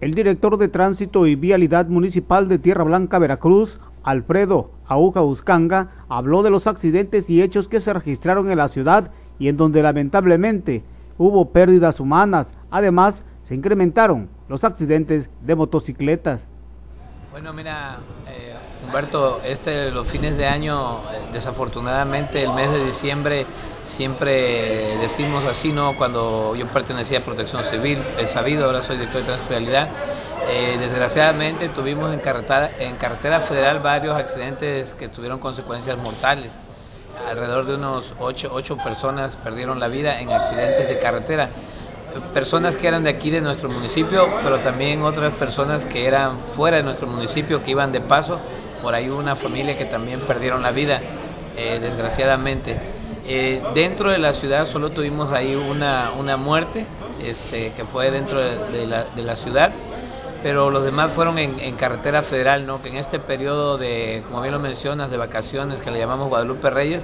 El director de Tránsito y Vialidad Municipal de Tierra Blanca, Veracruz, Alfredo Aúja Uscanga, habló de los accidentes y hechos que se registraron en la ciudad y en donde lamentablemente hubo pérdidas humanas. Además, se incrementaron los accidentes de motocicletas. Bueno, mira, Humberto, los fines de año, desafortunadamente el mes de diciembre, siempre decimos así, ¿no? Cuando yo pertenecía a Protección Civil, he sabido, ahora soy director de Tránsito y Vialidad, desgraciadamente tuvimos en carretera federal varios accidentes que tuvieron consecuencias mortales. Alrededor de unos 8 personas perdieron la vida en accidentes de carretera. Personas que eran de aquí de nuestro municipio, pero también otras personas que eran fuera de nuestro municipio, que iban de paso. Por ahí una familia que también perdieron la vida, desgraciadamente. Dentro de la ciudad solo tuvimos ahí una muerte, que fue dentro de la ciudad, pero los demás fueron en carretera federal, ¿no? Que en este periodo de, como bien lo mencionas, de vacaciones, que le llamamos Guadalupe Reyes,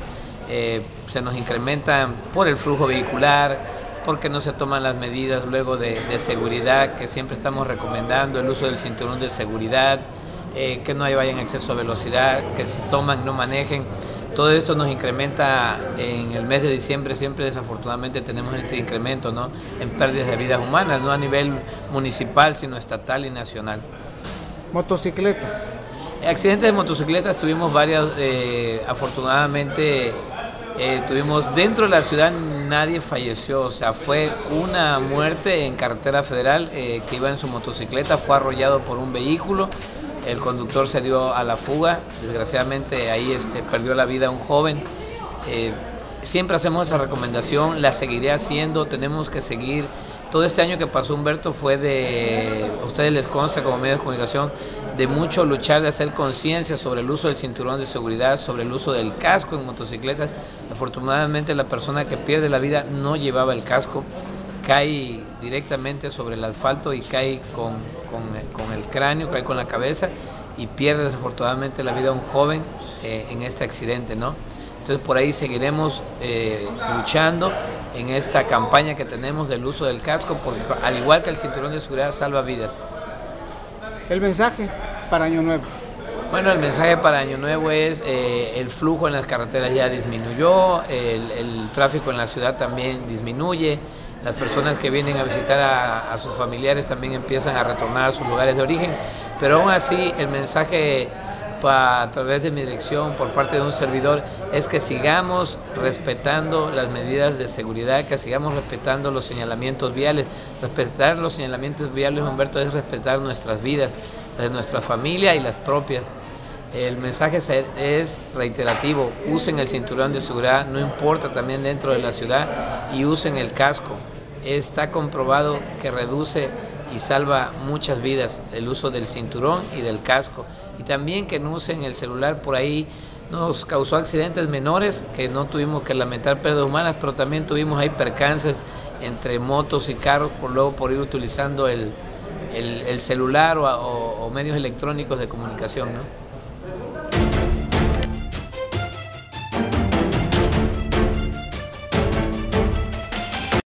se nos incrementan por el flujo vehicular, porque no se toman las medidas luego de seguridad que siempre estamos recomendando, el uso del cinturón de seguridad, que no vaya en exceso de velocidad, que si toman no manejen. Todo esto nos incrementa en el mes de diciembre, siempre desafortunadamente tenemos este incremento, ¿no? En pérdidas de vidas humanas, no a nivel municipal, sino estatal y nacional. Motocicleta. Accidentes de motocicletas tuvimos varios, afortunadamente tuvimos dentro de la ciudad, nadie falleció, o sea, fue una muerte en carretera federal, que iba en su motocicleta, fue arrollado por un vehículo, el conductor se dio a la fuga, desgraciadamente ahí perdió la vida un joven. Siempre hacemos esa recomendación, la seguiré haciendo, tenemos que seguir. Todo este año que pasó, Humberto, fue a ustedes les consta como medios de comunicación, de mucho luchar, de hacer conciencia sobre el uso del cinturón de seguridad, sobre el uso del casco en motocicletas. Afortunadamente la persona que pierde la vida no llevaba el casco, cae directamente sobre el asfalto y cae con el cráneo, cae con la cabeza y pierde desafortunadamente la vida un joven en este accidente, ¿no? Entonces por ahí seguiremos luchando en esta campaña que tenemos del uso del casco, porque al igual que el cinturón de seguridad salva vidas. El mensaje para Año Nuevo. Bueno, el mensaje para Año Nuevo es el flujo en las carreteras ya disminuyó, el tráfico en la ciudad también disminuye, las personas que vienen a visitar a sus familiares también empiezan a retornar a sus lugares de origen, pero aún así el mensaje a través de mi dirección por parte de un servidor es que sigamos respetando las medidas de seguridad, que sigamos respetando los señalamientos viales. Respetar los señalamientos viales, Humberto, es respetar nuestras vidas, las de nuestra familia y las propias. El mensaje es reiterativo: usen el cinturón de seguridad, no importa, también dentro de la ciudad, y usen el casco. Está comprobado que reduce y salva muchas vidas el uso del cinturón y del casco, y también que no usen el celular. Por ahí nos causó accidentes menores que no tuvimos que lamentar pérdidas humanas, pero también tuvimos ahí percances entre motos y carros por ir utilizando el celular o medios electrónicos de comunicación, ¿no?